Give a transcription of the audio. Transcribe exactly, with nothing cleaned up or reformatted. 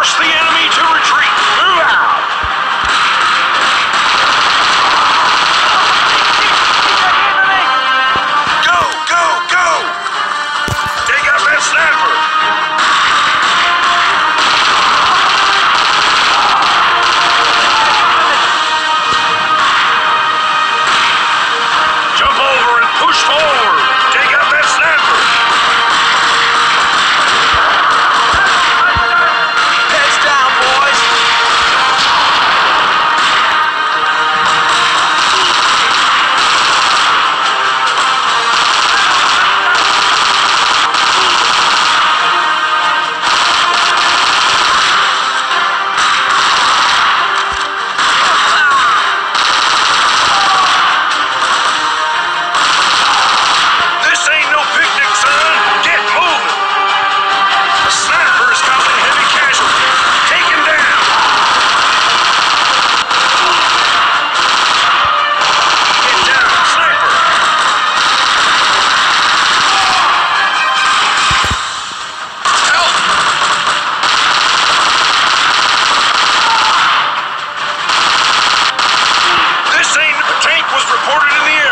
Force the enemy to retreat. Move out. Go, go, go. Take out that sniper. Jump over and push forward. Take out that sniper. Heads down, boys. This ain't no picnic, son. Get moving. The sniper is causing heavy casualties. Take him down. Get down, sniper. Help! This ain't the tank was reported in the